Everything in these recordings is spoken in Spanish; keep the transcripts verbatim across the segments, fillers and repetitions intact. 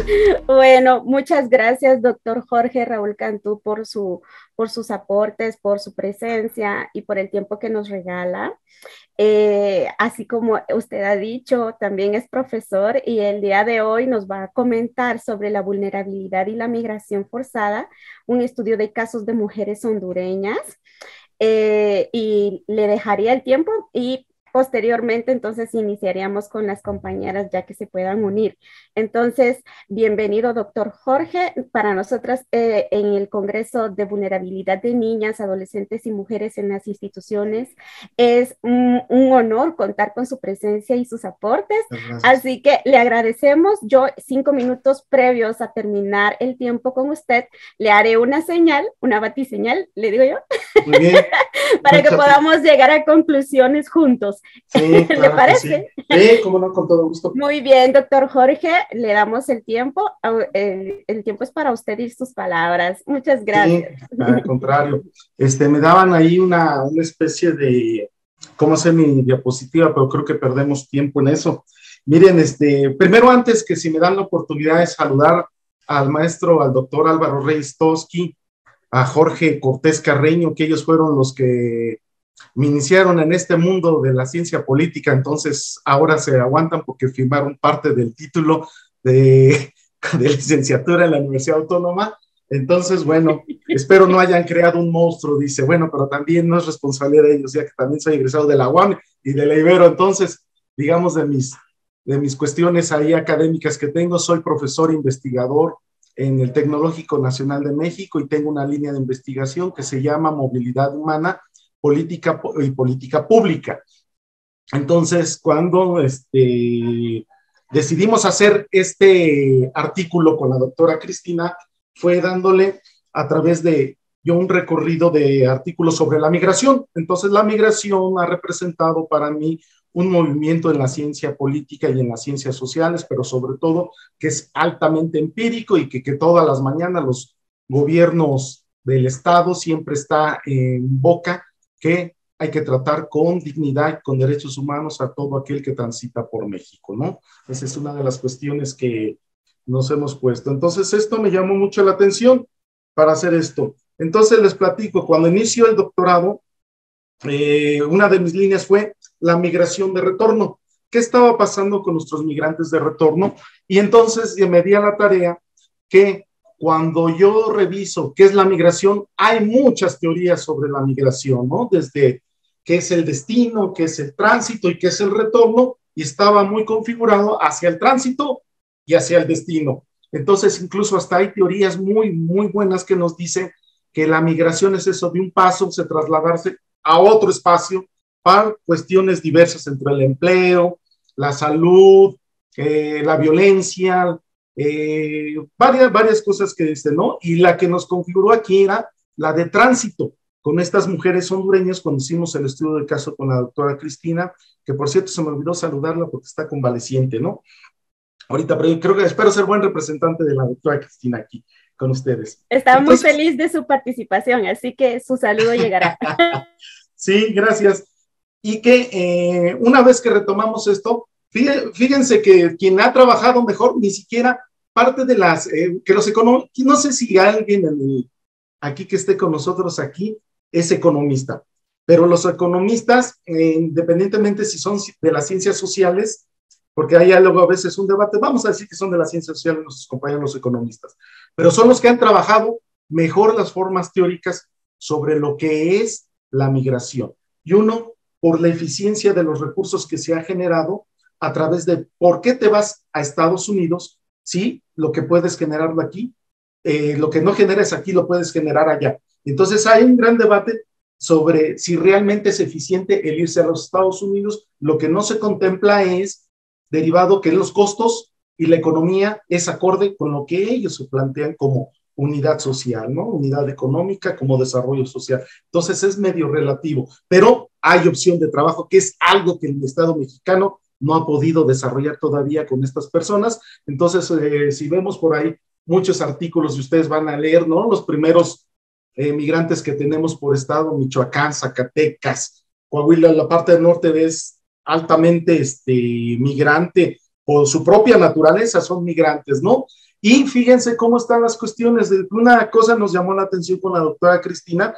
Bueno, muchas gracias, doctor Jorge Raúl Cantú, por su, por sus aportes, por su presencia y por el tiempo que nos regala. Eh, así como usted ha dicho, también es profesor y el día de hoy nos va a comentar sobre la vulnerabilidad y la migración forzada, un estudio de casos de mujeres hondureñas. Eh, y le dejaría el tiempo y posteriormente entonces iniciaríamos con las compañeras ya que se puedan unir. Entonces, bienvenido, doctor Jorge. Para nosotras eh, en el Congreso de Vulnerabilidad de Niñas, Adolescentes y Mujeres en las Instituciones, es un, un honor contar con su presencia y sus aportes. Gracias. Así que le agradecemos. Yo, cinco minutos previos a terminar el tiempo con usted, le haré una señal, una batiseñal, le digo yo. Muy bien. Para que podamos llegar a conclusiones juntos. Sí, claro, ¿Le parece? Sí. sí, cómo no, con todo gusto. Muy bien, doctor Jorge, le damos el tiempo. El, el tiempo es para usted y sus palabras. Muchas gracias. Sí, al contrario. Este, me daban ahí una, una especie de, ¿cómo hacer mi diapositiva? Pero creo que perdemos tiempo en eso. Miren, este, primero antes que si me dan la oportunidad de saludar al maestro, al doctor Álvaro Reyes Toski, a Jorge Cortés Carreño, que ellos fueron los que me iniciaron en este mundo de la ciencia política, entonces ahora se aguantan porque firmaron parte del título de, de licenciatura en la Universidad Autónoma. Entonces, bueno, espero no hayan creado un monstruo, dice, bueno, pero también no es responsabilidad de ellos, ya que también soy egresado de la U A M y de la Ibero, entonces, digamos, de mis, de mis cuestiones ahí académicas que tengo, soy profesor investigador en el Tecnológico Nacional de México y tengo una línea de investigación que se llama Movilidad Humana, Política y Política Pública. Entonces, cuando este, decidimos hacer este artículo con la doctora Cristina, fue dándole a través de yo un recorrido de artículos sobre la migración. Entonces, la migración ha representado para mí un movimiento en la ciencia política y en las ciencias sociales, pero sobre todo que es altamente empírico y que, que todas las mañanas los gobiernos del Estado siempre está en boca que hay que tratar con dignidad, con derechos humanos a todo aquel que transita por México, ¿no? Esa es una de las cuestiones que nos hemos puesto. Entonces, esto me llamó mucho la atención para hacer esto. Entonces, les platico, cuando inició el doctorado, eh, una de mis líneas fue la migración de retorno. ¿Qué estaba pasando con nuestros migrantes de retorno? Y entonces me di a la tarea que cuando yo reviso qué es la migración, hay muchas teorías sobre la migración, ¿no? Desde qué es el destino, qué es el tránsito y qué es el retorno, y estaba muy configurado hacia el tránsito y hacia el destino. Entonces, incluso hasta hay teorías muy, muy buenas que nos dicen que la migración es eso de un paso, se trasladarse a otro espacio para cuestiones diversas entre el empleo, la salud, eh, la violencia, eh, varias, varias cosas que dicen, ¿no? Y la que nos configuró aquí era la de tránsito, con estas mujeres hondureñas, cuando hicimos el estudio del caso con la doctora Cristina, que por cierto se me olvidó saludarla porque está convaleciente, ¿no? Ahorita, pero yo creo que espero ser buen representante de la doctora Cristina aquí con ustedes. Está Entonces, muy feliz de su participación, así que su saludo llegará. Sí, gracias. Y que eh, una vez que retomamos esto, fíjense que quien ha trabajado mejor, ni siquiera parte de las, eh, que los económicos, no sé si alguien en el, aquí que esté con nosotros aquí es economista, pero los economistas, eh, independientemente si son de las ciencias sociales, porque hay luego a veces un debate, vamos a decir que son de las ciencias sociales nuestros compañeros los economistas, pero son los que han trabajado mejor las formas teóricas sobre lo que es la migración. Y uno, por la eficiencia de los recursos que se ha generado a través de por qué te vas a Estados Unidos, sí, lo que puedes generarlo aquí, eh, lo que no generes aquí lo puedes generar allá. Entonces hay un gran debate sobre si realmente es eficiente el irse a los Estados Unidos. Lo que no se contempla es derivado que los costos y la economía es acorde con lo que ellos se plantean como unidad social, ¿no? Unidad económica como desarrollo social. Entonces es medio relativo, pero hay opción de trabajo, que es algo que el Estado mexicano no ha podido desarrollar todavía con estas personas. Entonces, eh, si vemos por ahí muchos artículos y ustedes van a leer, ¿no? Los primeros eh, migrantes que tenemos por estado, Michoacán, Zacatecas, Coahuila, la parte del norte es altamente este, migrante, por su propia naturaleza son migrantes, ¿no? Y fíjense cómo están las cuestiones. Una cosa nos llamó la atención con la doctora Cristina,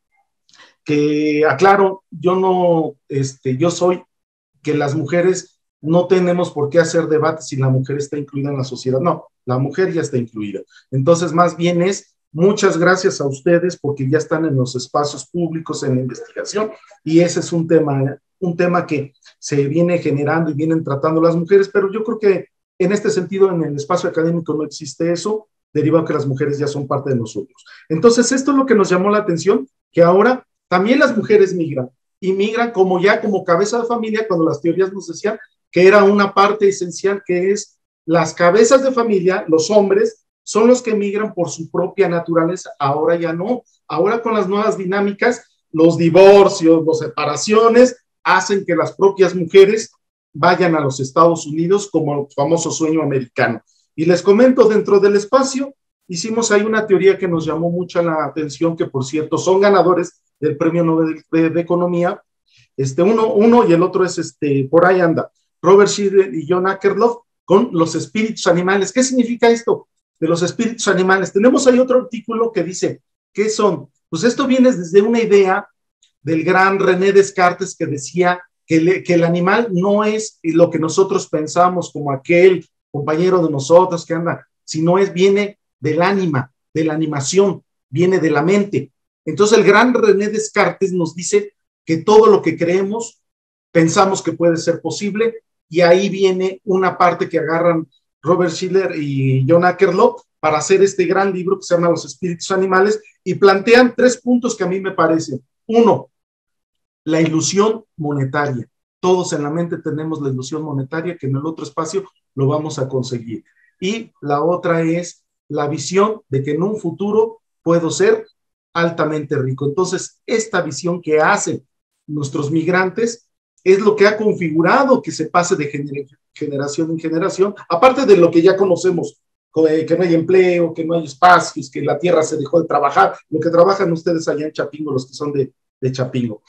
que aclaro, yo no, este, yo soy que las mujeres no tenemos por qué hacer debates si la mujer está incluida en la sociedad. No, la mujer ya está incluida. Entonces, más bien es muchas gracias a ustedes porque ya están en los espacios públicos, en la investigación, y ese es un tema, un tema que se viene generando y vienen tratando las mujeres, pero yo creo que en este sentido, en el espacio académico no existe eso, derivado que las mujeres ya son parte de nosotros. Entonces, esto es lo que nos llamó la atención, que ahora también las mujeres migran, y migran como ya como cabeza de familia, cuando las teorías nos decían que era una parte esencial, que es las cabezas de familia, los hombres, son los que migran por su propia naturaleza. Ahora ya no. Ahora con las nuevas dinámicas, los divorcios, las separaciones, hacen que las propias mujeres vayan a los Estados Unidos como el famoso sueño americano. Y les comento, dentro del espacio, hicimos ahí una teoría que nos llamó mucho la atención, que por cierto son ganadores del Premio Nobel de, de, de Economía, este, uno, uno y el otro es, este, por ahí anda, Robert Shiller y John Akerlof, con los espíritus animales. ¿Qué significa esto de los espíritus animales? Tenemos ahí otro artículo que dice, ¿qué son? Pues esto viene desde una idea del gran René Descartes, que decía que, le, que el animal no es lo que nosotros pensamos como aquel compañero de nosotros que anda, sino es, viene del ánima, de la animación, viene de la mente. Entonces el gran René Descartes nos dice que todo lo que creemos, pensamos que puede ser posible, y ahí viene una parte que agarran Robert Shiller y John Akerlof para hacer este gran libro que se llama Los espíritus animales, y plantean tres puntos que a mí me parecen. Uno, la ilusión monetaria. Todos en la mente tenemos la ilusión monetaria, que en el otro espacio lo vamos a conseguir. Y la otra es la visión de que en un futuro puedo ser altamente rico. Entonces, esta visión que hacen nuestros migrantes es lo que ha configurado que se pase de gener generación en generación, aparte de lo que ya conocemos, que no hay empleo, que no hay espacios, que la tierra se dejó de trabajar, lo que trabajan ustedes allá en Chapingo, los que son de, de Chapingo.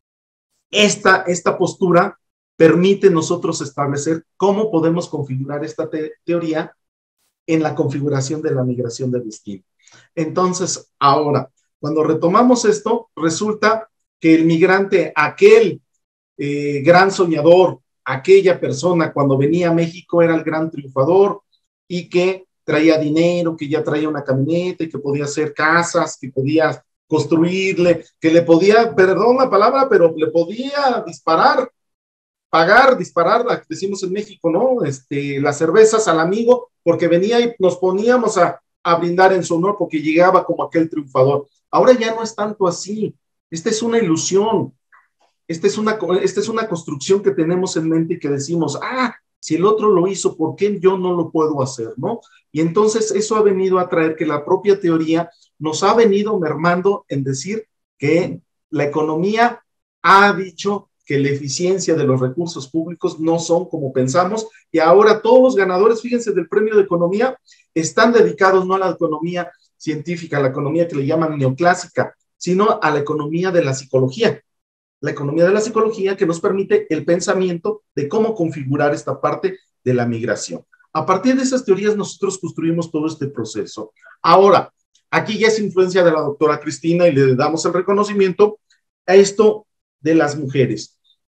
Esta, esta postura permite nosotros establecer cómo podemos configurar esta te teoría en la configuración de la migración de destino. Entonces, ahora, cuando retomamos esto, resulta que el migrante, aquel eh, gran soñador, aquella persona cuando venía a México era el gran triunfador y que traía dinero, que ya traía una camioneta y que podía hacer casas, que podía construirle, que le podía, perdón la palabra, pero le podía disparar, pagar, disparar, decimos en México, ¿no? Este, las cervezas al amigo, porque venía y nos poníamos a, a brindar en su honor porque llegaba como aquel triunfador. Ahora ya no es tanto así. Esta es una ilusión. Esta es una, esta es una construcción que tenemos en mente y que decimos, ah, si el otro lo hizo, ¿por qué yo no lo puedo hacer, no? Y entonces eso ha venido a traer que la propia teoría nos ha venido mermando en decir que la economía ha dicho que la eficiencia de los recursos públicos no son como pensamos, y ahora todos los ganadores, fíjense, del premio de economía, están dedicados no a la economía científica, a la economía que le llaman neoclásica, sino a la economía de la psicología. La economía de la psicología que nos permite el pensamiento de cómo configurar esta parte de la migración. A partir de esas teorías nosotros construimos todo este proceso. Ahora, aquí ya es influencia de la doctora Cristina y le damos el reconocimiento a esto de las mujeres.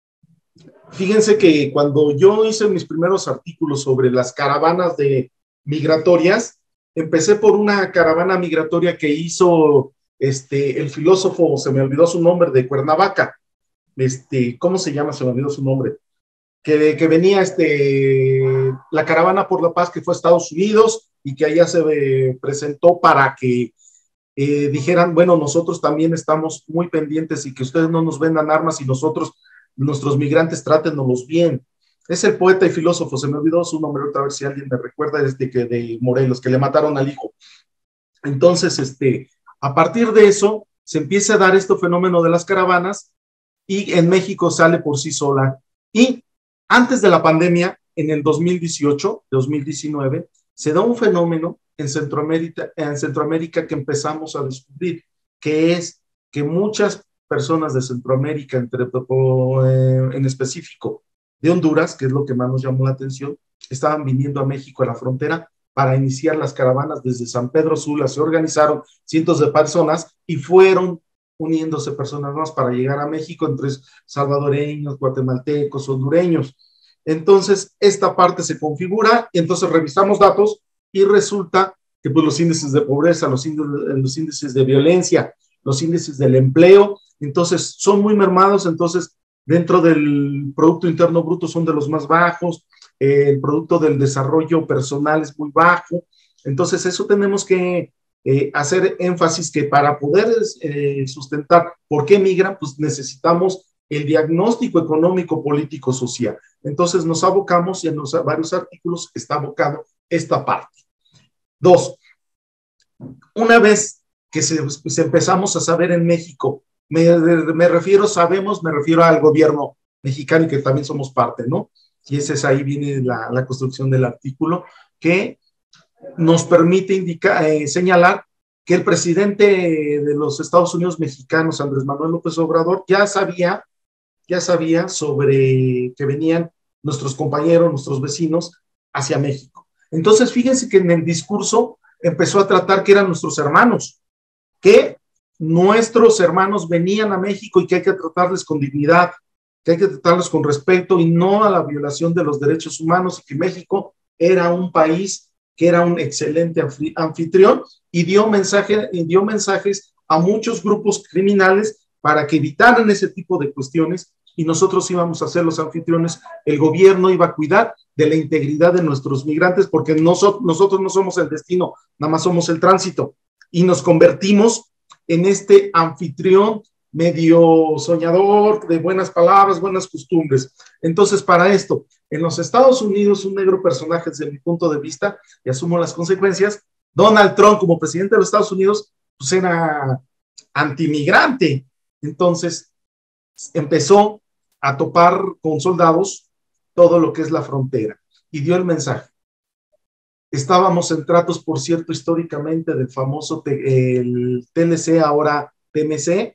Fíjense que cuando yo hice mis primeros artículos sobre las caravanas de migratorias, empecé por una caravana migratoria que hizo este, el filósofo, se me olvidó su nombre, de Cuernavaca. Este, ¿cómo se llama? Se me olvidó su nombre. Que, que venía este, la caravana por la paz que fue a Estados Unidos y que allá se eh, presentó para que eh, dijeran, bueno, nosotros también estamos muy pendientes y que ustedes no nos vendan armas y nosotros, nuestros migrantes, trátenos bien. Es el poeta y filósofo, se me olvidó su nombre, otra vez si alguien me recuerda, es de, que, de Morelos, que le mataron al hijo. Entonces, este, a partir de eso, se empieza a dar este fenómeno de las caravanas y en México sale por sí sola. Y antes de la pandemia, en el dos mil dieciocho, dos mil diecinueve, se da un fenómeno en Centroamérica, en Centroamérica que empezamos a descubrir, que es que muchas personas de Centroamérica, entre, eh, en específico de Honduras, que es lo que más nos llamó la atención, estaban viniendo a México a la frontera para iniciar las caravanas desde San Pedro Sula. Se organizaron cientos de personas y fueron uniéndose personas más para llegar a México, entre salvadoreños, guatemaltecos, hondureños. Entonces, esta parte se configura, y entonces revisamos datos y resulta que pues, los índices de pobreza, los índices, los índices de violencia, los índices del empleo, entonces son muy mermados, entonces dentro del Producto Interno Bruto son de los más bajos, eh, el Producto del Desarrollo Personal es muy bajo, entonces eso tenemos que eh, hacer énfasis que para poder eh, sustentar por qué migran, pues necesitamos el diagnóstico económico, político, social. Entonces nos abocamos y en los varios artículos está abocado esta parte. Dos, una vez que se, pues empezamos a saber en México, me, me refiero, sabemos, me refiero al gobierno mexicano y que también somos parte, ¿no? Y ese es ahí viene la, la construcción del artículo que nos permite indicar, eh, señalar que el presidente de los Estados Unidos mexicanos, Andrés Manuel López Obrador, ya sabía, ya sabía sobre que venían nuestros compañeros, nuestros vecinos hacia México. Entonces, fíjense que en el discurso empezó a tratar que eran nuestros hermanos, que nuestros hermanos venían a México y que hay que tratarles con dignidad, que hay que tratarlos con respeto y no a la violación de los derechos humanos, y que México era un país que era un excelente anfitrión y dio, mensaje, y dio mensajes a muchos grupos criminales para que evitaran ese tipo de cuestiones y nosotros íbamos a ser los anfitriones, el gobierno iba a cuidar de la integridad de nuestros migrantes porque nosotros, nosotros no somos el destino, nada más somos el tránsito y nos convertimos en este anfitrión medio soñador, de buenas palabras, buenas costumbres. Entonces, para esto, en los Estados Unidos, un negro personaje desde mi punto de vista, y asumo las consecuencias, Donald Trump como presidente de los Estados Unidos, pues era antimigrante. Entonces, empezó a topar con soldados todo lo que es la frontera y dio el mensaje. Estábamos en tratos, por cierto, históricamente del famoso el T L C, ahora T M C,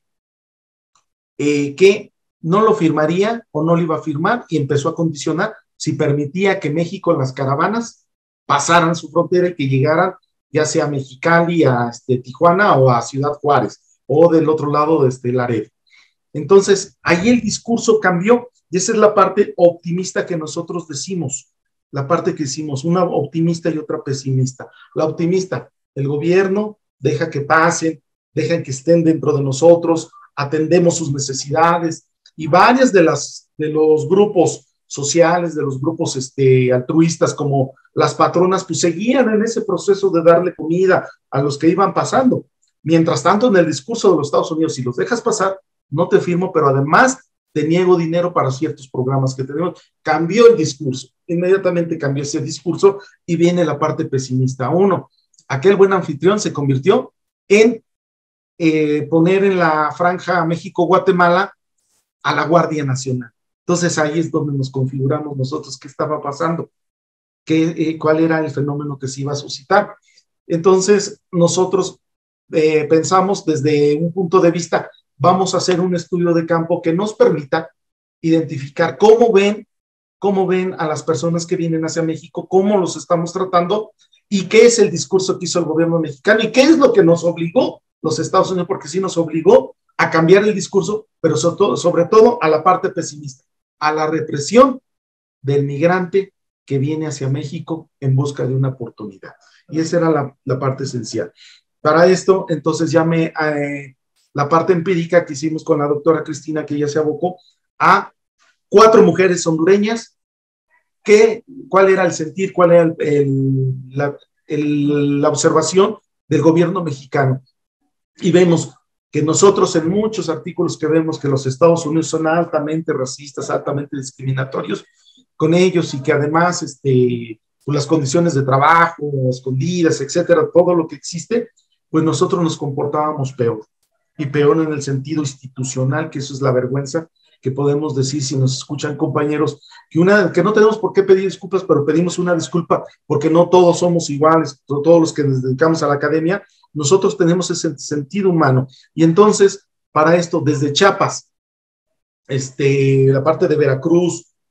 eh, que no lo firmaría o no lo iba a firmar y empezó a condicionar si permitía que México, las caravanas, pasaran su frontera y que llegaran ya sea a Mexicali, a este, Tijuana o a Ciudad Juárez o del otro lado de este, Laredo. Entonces, ahí el discurso cambió y esa es la parte optimista que nosotros decimos, la parte que decimos, una optimista y otra pesimista. La optimista, el gobierno deja que pasen, dejan que estén dentro de nosotros, atendemos sus necesidades y varias de las de los grupos sociales, de los grupos este, altruistas como las patronas, pues seguían en ese proceso de darle comida a los que iban pasando. Mientras tanto, en el discurso de los Estados Unidos, si los dejas pasar, no te firmo, pero además te niego dinero para ciertos programas que tenemos. Cambió el discurso, inmediatamente cambió ese discurso y viene la parte pesimista. Uno, aquel buen anfitrión se convirtió en eh, poner en la franja México-Guatemala a la Guardia Nacional. Entonces ahí es donde nos configuramos nosotros qué estaba pasando, qué, eh, cuál era el fenómeno que se iba a suscitar. Entonces nosotros eh, pensamos desde un punto de vista, vamos a hacer un estudio de campo que nos permita identificar cómo ven, cómo ven a las personas que vienen hacia México, cómo los estamos tratando y qué es el discurso que hizo el gobierno mexicano y qué es lo que nos obligó los Estados Unidos, porque sí nos obligó a cambiar el discurso, pero sobre todo, sobre todo a la parte pesimista, a la represión del migrante que viene hacia México en busca de una oportunidad. Y esa era la, la parte esencial. Para esto, entonces, ya me, eh, la parte empírica que hicimos con la doctora Cristina, que ya se abocó a cuatro mujeres hondureñas, que, cuál era el sentir, cuál era el, el, la, el, la observación del gobierno mexicano. Y vemos que nosotros en muchos artículos que vemos que los Estados Unidos son altamente racistas, altamente discriminatorios con ellos y que además este, pues las condiciones de trabajo, escondidas, etcétera, todo lo que existe, pues nosotros nos comportábamos peor. Y peor en el sentido institucional, que eso es la vergüenza que podemos decir si nos escuchan compañeros, que, una, que no tenemos por qué pedir disculpas, pero pedimos una disculpa porque no todos somos iguales, todos los que nos dedicamos a la academia, nosotros tenemos ese sentido humano. Y entonces, para esto, desde Chiapas, este, la parte de Veracruz,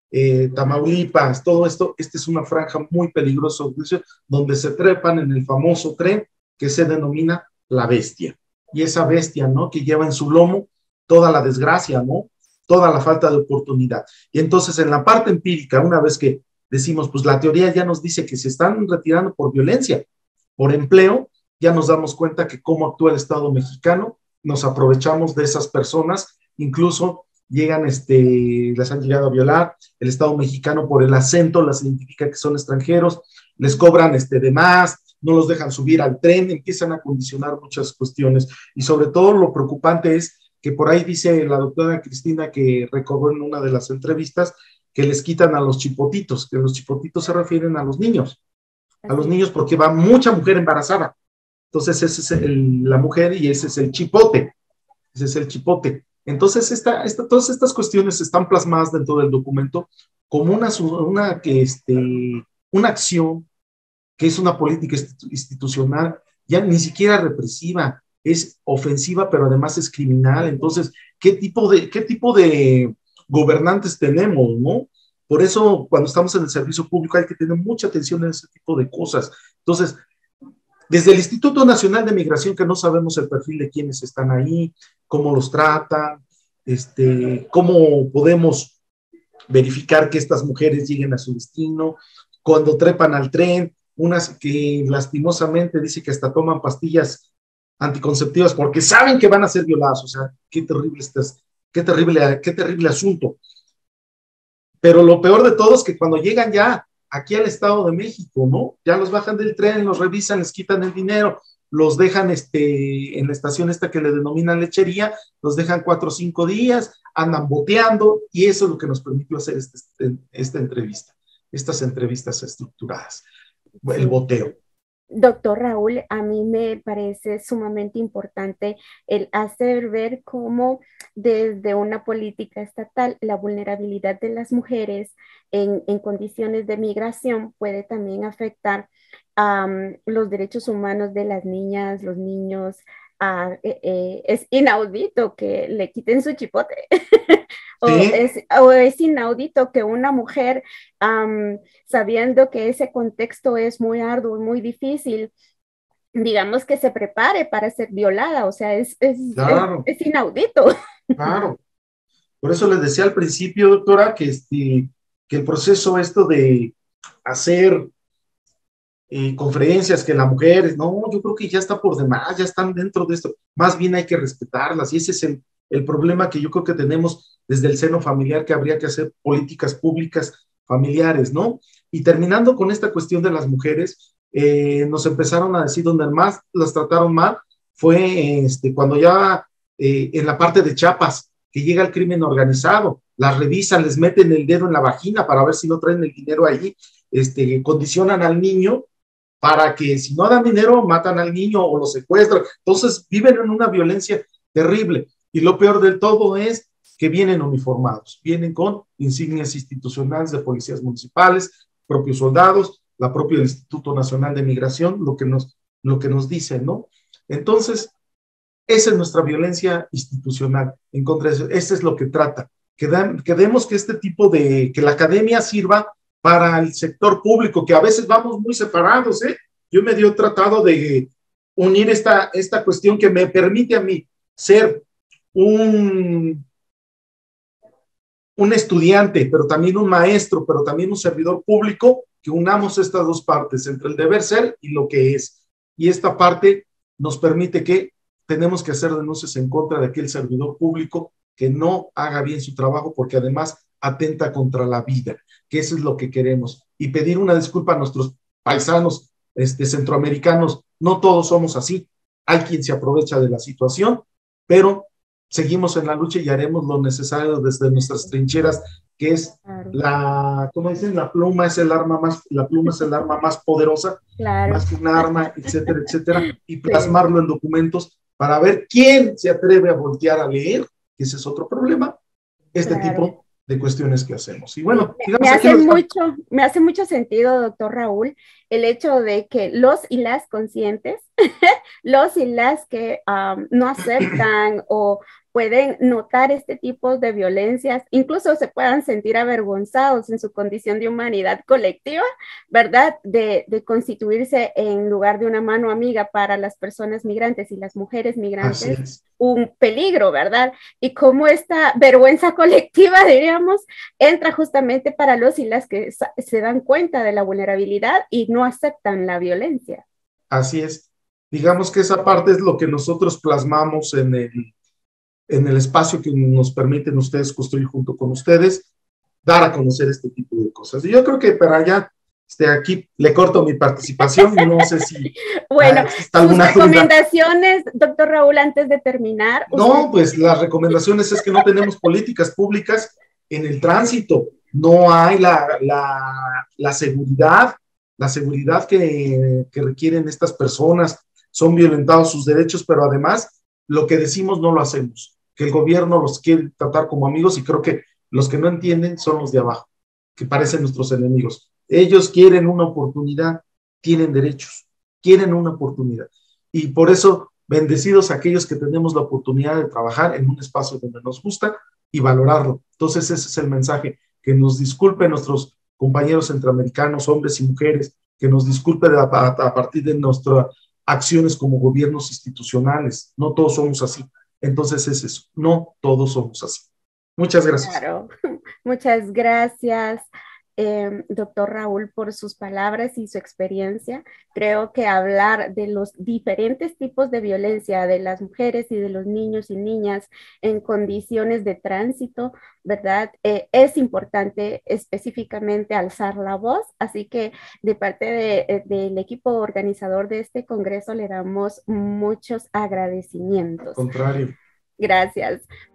eh, Tamaulipas, todo esto, esta es una franja muy peligrosa donde se trepan en el famoso tren que se denomina la bestia. Y esa bestia, ¿no? Que lleva en su lomo toda la desgracia, ¿no? Toda la falta de oportunidad. Y entonces en la parte empírica, una vez que decimos, pues la teoría ya nos dice que se están retirando por violencia, por empleo, ya nos damos cuenta que cómo actúa el Estado mexicano, nos aprovechamos de esas personas, incluso llegan, este, las han llegado a violar, el Estado mexicano por el acento las identifica que son extranjeros, les cobran este, de más, no los dejan subir al tren, empiezan a condicionar muchas cuestiones, y sobre todo lo preocupante es que por ahí dice la doctora Cristina, que recordó en una de las entrevistas, que les quitan a los chipotitos, que los chipotitos se refieren a los niños, a los niños porque va mucha mujer embarazada, entonces esa es el, la mujer y ese es el chipote, ese es el chipote. Entonces, esta, esta, todas estas cuestiones están plasmadas dentro del documento como una, una, que, este, una acción que es una política institucional, ya ni siquiera represiva, es ofensiva, pero además es criminal. Entonces, ¿qué tipo de, qué tipo de gobernantes tenemos, no? Por eso, cuando estamos en el servicio público, hay que tener mucha atención en ese tipo de cosas. Entonces, desde el Instituto Nacional de Migración, que no sabemos el perfil de quienes están ahí, cómo los tratan, este, cómo podemos verificar que estas mujeres lleguen a su destino, cuando trepan al tren, unas que lastimosamente dice que hasta toman pastillas anticonceptivas porque saben que van a ser violadas, o sea, qué terrible estás, qué terrible, qué terrible asunto. Pero lo peor de todo es que cuando llegan ya aquí al Estado de México, ¿no? Ya los bajan del tren, los revisan, les quitan el dinero, los dejan este, en la estación esta que le denominan lechería, los dejan cuatro o cinco días, andan boteando, y eso es lo que nos permitió hacer este, este, esta entrevista, estas entrevistas estructuradas, el boteo. Doctor Raúl, a mí me parece sumamente importante el hacer ver cómo desde una política estatal la vulnerabilidad de las mujeres en, en condiciones de migración puede también afectar um, los derechos humanos de las niñas, los niños. Uh, eh, eh, es inaudito que le quiten su chipote. O, ¿sí? es, o es inaudito que una mujer, um, sabiendo que ese contexto es muy arduo y muy difícil, digamos que se prepare para ser violada, o sea, es, es, claro. es, es inaudito. Claro. Por eso les decía al principio, doctora, que, este, que el proceso esto de hacer eh, conferencias, que las mujeres, no, yo creo que ya está por demás, ya están dentro de esto, más bien hay que respetarlas, y ese es el, el problema que yo creo que tenemos desde el seno familiar, que habría que hacer políticas públicas familiares, ¿no? Y terminando con esta cuestión de las mujeres, eh, nos empezaron a decir donde más las trataron mal fue este, cuando ya eh, en la parte de Chiapas, que llega el crimen organizado, las revisan, les meten el dedo en la vagina para ver si no traen el dinero allí, este, condicionan al niño para que si no dan dinero, matan al niño o lo secuestran. Entonces viven en una violencia terrible. Y lo peor del todo es que vienen uniformados, vienen con insignias institucionales de policías municipales, propios soldados, la propia Instituto Nacional de Migración, lo que nos, lo que nos dice, ¿no? Entonces, esa es nuestra violencia institucional en contra de eso. Eso es lo que trata. Que, dan, que demos que este tipo de, que la academia sirva para el sector público, que a veces vamos muy separados, ¿eh? Yo me dio tratado de unir esta, esta cuestión que me permite a mí ser un, un estudiante, pero también un maestro, pero también un servidor público, que unamos estas dos partes, entre el deber ser y lo que es. Y esta parte nos permite que tenemos que hacer denuncias en contra de aquel servidor público que no haga bien su trabajo, porque además atenta contra la vida, que eso es lo que queremos. Y pedir una disculpa a nuestros paisanos este, centroamericanos, no todos somos así, hay quien se aprovecha de la situación, pero seguimos en la lucha y haremos lo necesario desde nuestras trincheras, que es claro. la, ¿cómo dicen? La pluma es el arma más, la pluma es el arma más poderosa, claro. más que un arma, etcétera, etcétera, y plasmarlo sí. en documentos para ver quién se atreve a voltear a leer, que ese es otro problema, este claro. tipo de cuestiones que hacemos. Y bueno, me, me hace mucho, me hace mucho sentido, doctor Raúl, el hecho de que los y las conscientes, los y las que um, no aceptan o pueden notar este tipo de violencias, incluso se puedan sentir avergonzados en su condición de humanidad colectiva, ¿verdad? De, de constituirse en lugar de una mano amiga para las personas migrantes y las mujeres Así migrantes, es. un peligro, ¿verdad? Y cómo esta vergüenza colectiva, diríamos, entra justamente para los y las que se dan cuenta de la vulnerabilidad y no aceptan la violencia. Así es. Digamos que esa parte es lo que nosotros plasmamos en el, en el espacio que nos permiten ustedes construir junto con ustedes, dar a conocer este tipo de cosas. Y yo creo que para allá, este, aquí le corto mi participación, no sé si ah, Bueno, existe sus alguna duda. recomendaciones, doctor Raúl, antes de terminar. Usted... No, pues las recomendaciones es que no tenemos políticas públicas en el tránsito, no hay la, la, la seguridad, la seguridad que, que requieren estas personas, son violentados sus derechos, pero además lo que decimos no lo hacemos, que el gobierno los quiere tratar como amigos y creo que los que no entienden son los de abajo, que parecen nuestros enemigos. Ellos quieren una oportunidad, tienen derechos, quieren una oportunidad. Y por eso, bendecidos aquellos que tenemos la oportunidad de trabajar en un espacio donde nos gusta y valorarlo. Entonces, ese es el mensaje, que nos disculpen nuestros compañeros centroamericanos, hombres y mujeres, que nos disculpen a, a, a partir de nuestras acciones como gobiernos institucionales. No todos somos así. Entonces es eso, no todos somos así. Muchas gracias. Claro, muchas gracias, eh, doctor Raúl, por sus palabras y su experiencia. Creo que hablar de los diferentes tipos de violencia de las mujeres y de los niños y niñas en condiciones de tránsito, ¿verdad? Eh, es importante específicamente alzar la voz, así que de parte de, eh, del equipo organizador de este congreso le damos muchos Al agradecimientos. contrario. Gracias.